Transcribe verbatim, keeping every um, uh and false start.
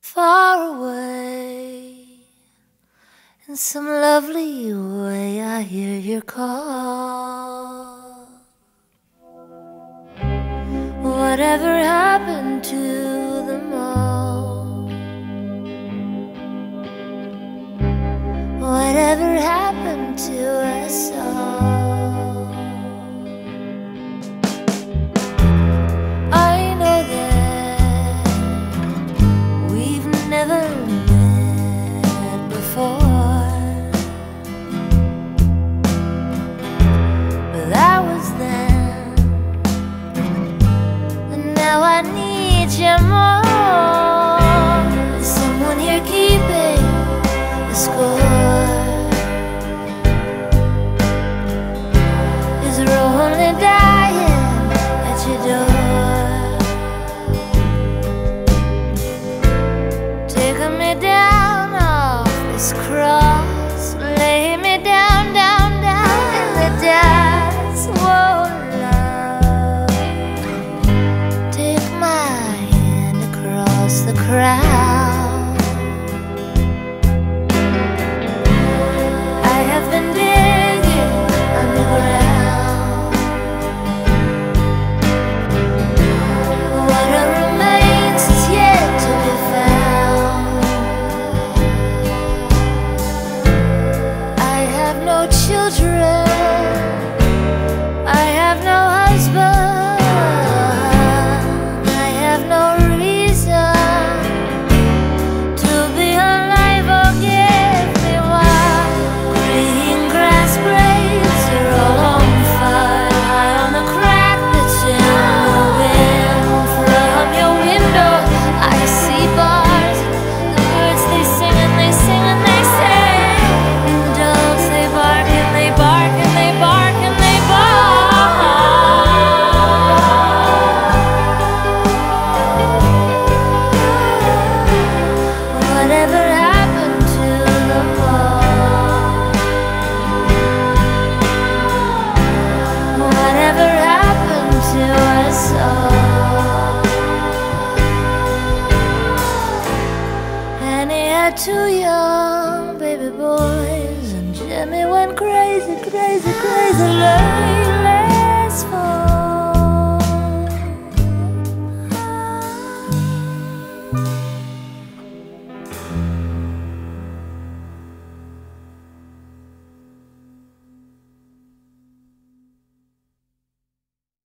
far away. In some lovely way I hear your call. Whatever happened to the mall? Whatever happened to us all? I know that we've never met before, but that was then, and now I need you more. Is someone here keeping the score? Is rolling dying at your door, taking me down off this cross, lay me down, down, down in the dust. Whoa, love, take my hand across the crowd. I have been digging underground. What a remains is yet to be found. I have no children, I have no husband, I have no reason to be alive. Oh, give me one. Green grass blades are all on fire, high on the crack that's in the wind. From your window I see bars, the birds they sing and they sing and they sing, and dogs they bark and they bark and they bark and they bark. Whatever happened to the mall? Whatever happened to us all? Annie had two young baby boys, and Jimmy went crazy, crazy, crazy love.